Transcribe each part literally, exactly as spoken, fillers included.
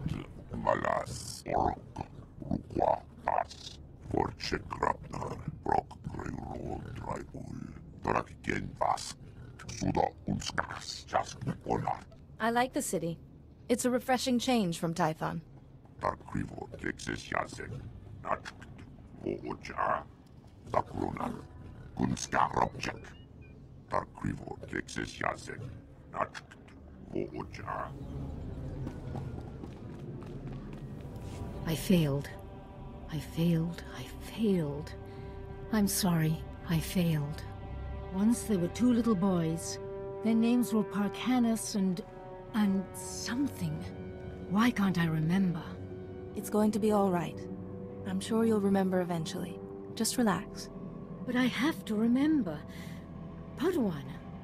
malas ork ruquatas forchekrapnar brok greurol draibul drakigen vas suda unskas just onat. I like the city. It's a refreshing change from Tython. Darkrivo texas yasen nat voja dakrunar kunskarabjek. Darkrivo texas yasen nat voja. I failed. I failed. I failed. I'm sorry. I failed. Once there were two little boys. Their names were Parkanis and... and something. Why can't I remember? It's going to be all right. I'm sure you'll remember eventually. Just relax. But I have to remember. Padawan.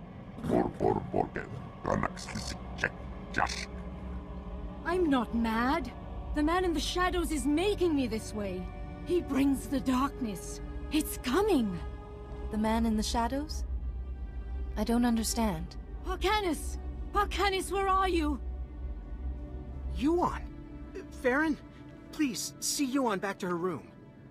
I'm not mad. The man in the shadows is making me this way. He brings the darkness. It's coming. The man in the shadows? I don't understand. Parkanis! Parkanis, where are you? Yuan! Farron, please, see Yuan back to her room.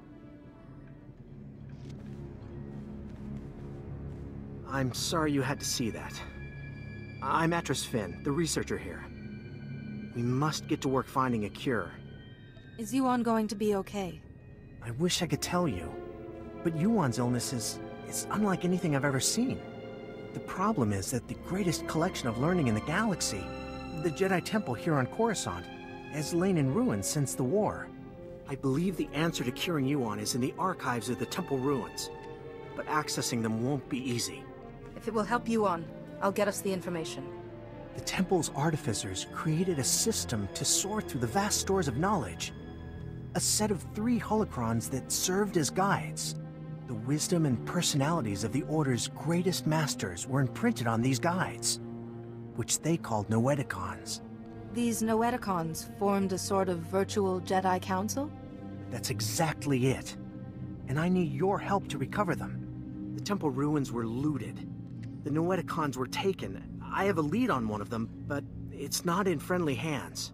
I'm sorry you had to see that. I'm Atris Finn, the researcher here. We must get to work finding a cure. Is Yuan going to be okay? I wish I could tell you, but Yuan's illness is... is unlike anything I've ever seen. The problem is that the greatest collection of learning in the galaxy, the Jedi Temple here on Coruscant, has lain in ruins since the war. I believe the answer to curing Yuan is in the archives of the Temple ruins, but accessing them won't be easy. If it will help Yuan, I'll get us the information. The Temple's artificers created a system to sort through the vast stores of knowledge. A set of three holocrons that served as guides. The wisdom and personalities of the Order's greatest masters were imprinted on these guides, which they called Noeticons. These Noeticons formed a sort of virtual Jedi Council? That's exactly it. And I need your help to recover them. The Temple ruins were looted. The Noeticons were taken. I have a lead on one of them, but it's not in friendly hands.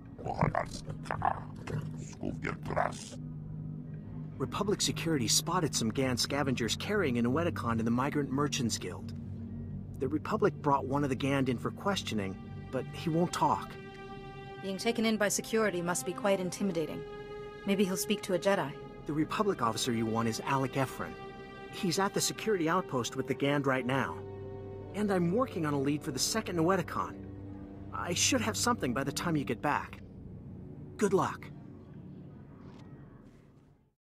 Republic security spotted some Gan scavengers carrying a Noeticon in the Migrant Merchants Guild. The Republic brought one of the Gand in for questioning, but he won't talk. Being taken in by security must be quite intimidating. Maybe he'll speak to a Jedi. The Republic officer you want is Alec Efron. He's at the security outpost with the Gand right now. And I'm working on a lead for the second Noeticon. I should have something by the time you get back. Good luck.